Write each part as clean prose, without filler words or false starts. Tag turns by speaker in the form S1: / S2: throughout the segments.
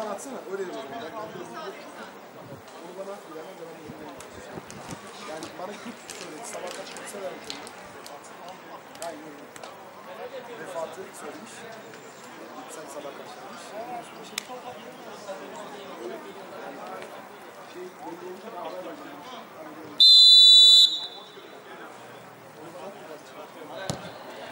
S1: bana atsana. Öyle yapalım. Onu bana at. Yani bana Kürt söyledi. Sabah kaç Kürt'se vermiş onu. Aynen öyle. Vefatı söylemiş. Sen sabah kaç vermiş. Şey belli olunca da haber vereceğim. Onu bana at. Biraz çıkartıyorum.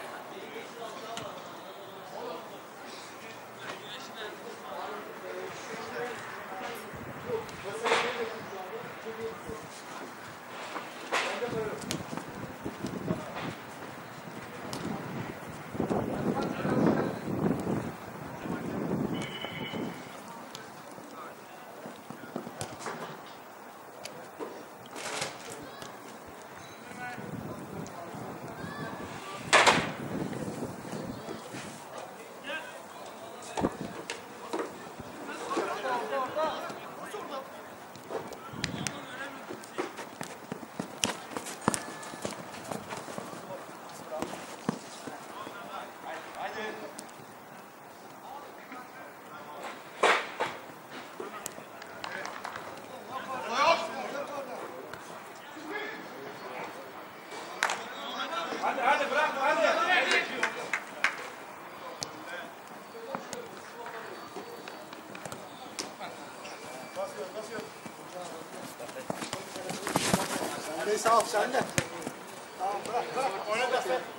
S1: Neyse al sen de. Tamam bırak. Oyna da sen.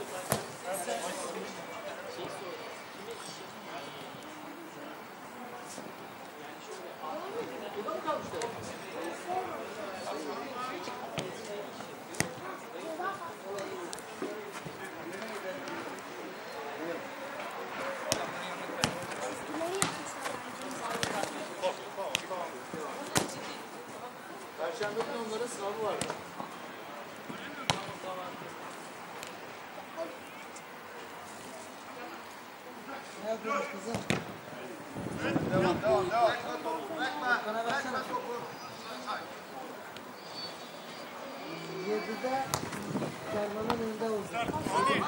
S1: Burada mı kalmıştı? Perşembe günü onların sınavı vardı. Ne yapıyorsun kızım? Devam. Bana versene. 7'de Derman'ın önünde olacak. Hadi.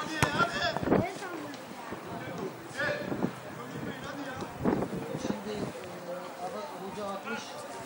S1: Şimdi Hoca 60.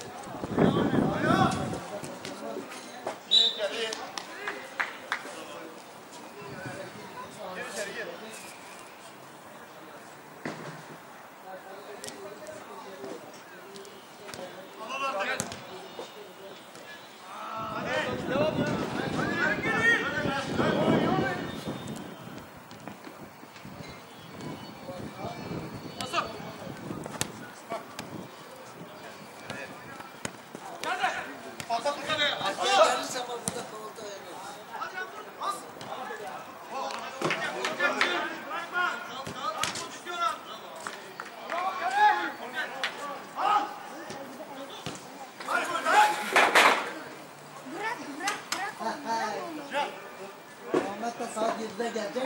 S1: Muhammed de saat 7'de gelecek.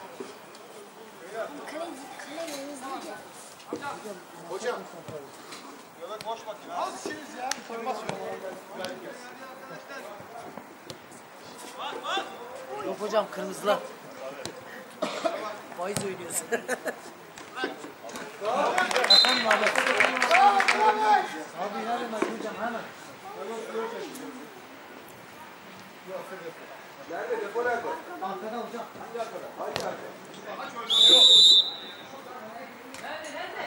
S1: Hocam. Yola boş bakayım. Az işiniz ya.
S2: Yok hocam kırmızılar. Faiz oynuyorsun. Efendim abi. Abi inelim hocam hemen.
S1: Nerede? Depo nerede?
S2: Arkada hocam.
S1: Hangi arkada? Hangi arkada?
S2: Nerede?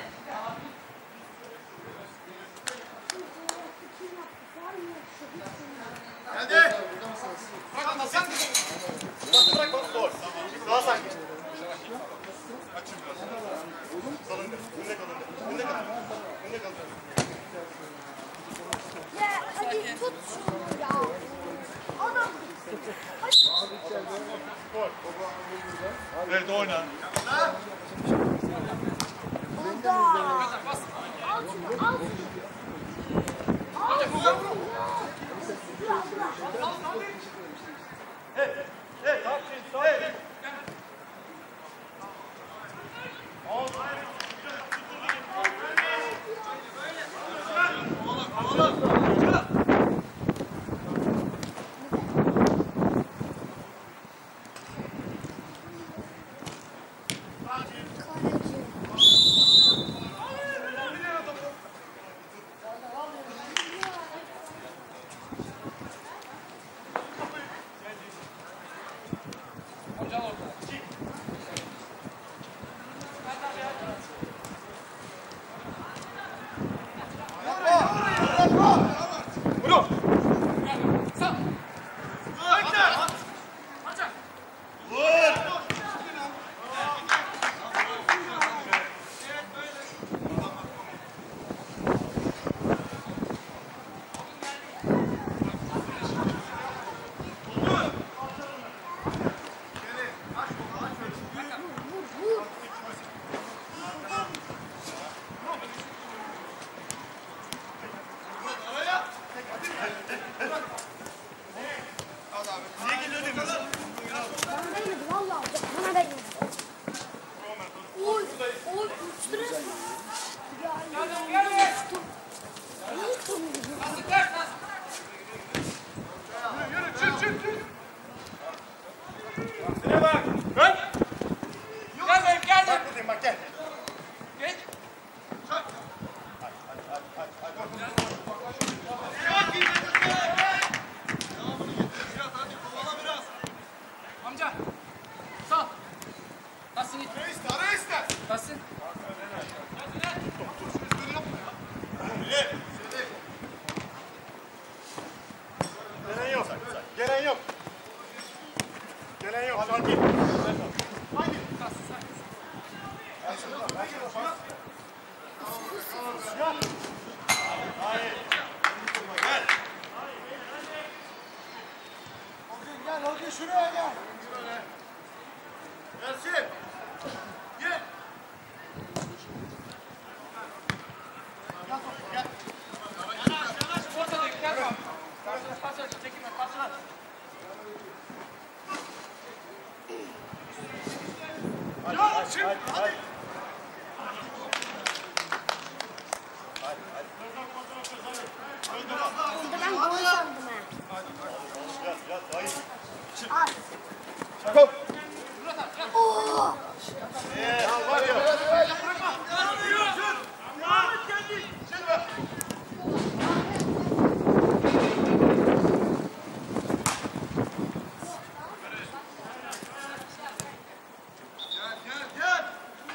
S3: Geldi. Bırak sen. Bırak bak doğru. Daha sakin. Açın biraz. Salın. Önüne kalın. Önüne kalın. Önüne kalın.
S4: Ya hadi tut şunu ya. Adam.
S1: Abi içeride.
S3: Gol. Evet oyna.
S4: Burada. Al şunu al.
S3: Hey. Hey.
S1: güzel geliyor.
S3: Nereye bak? Dön. Gel. Bak buradayım bak gel.
S5: Geç. Amca. Sal. Basın git.
S3: Ara iste.
S5: Basın.
S3: Gelen yok. Gelen yok. Gelen yok. Hadi git.
S5: Basın sen.
S3: Hayır. Gel.
S1: Gel Hoca şuraya gel.
S3: Gelsin. Gel.
S5: Ortada gel bak. Karşına pas aç. Çekinme. Pasını aç.
S3: Hadi.
S4: Ben gol sandım ha.
S3: Yat. Hayır.
S4: Al.
S3: Çakal.
S4: Oo.
S3: Ya var ya. Gel.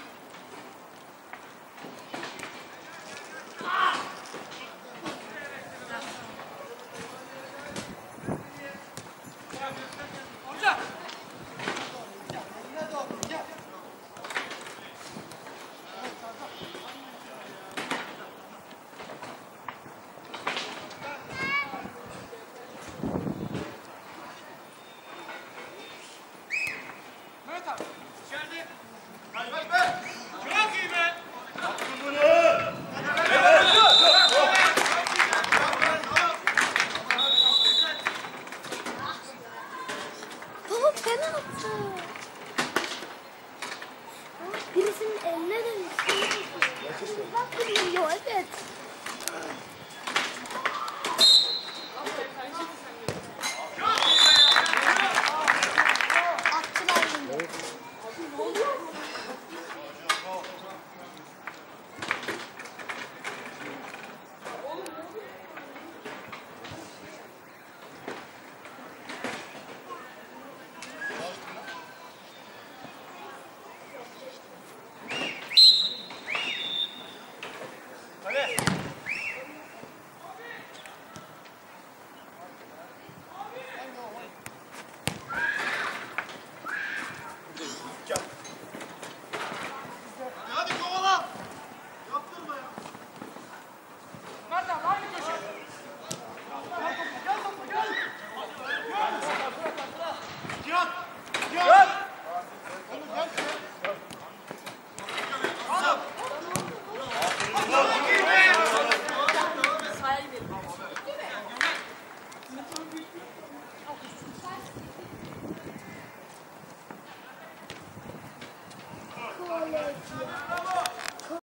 S5: Amca. Mehmet abi. İçeride.
S3: Hadi bak be.
S5: Çok iyi be.
S4: Baba penaltı. Birisinin eline dönmüş. Bak biliyor evet.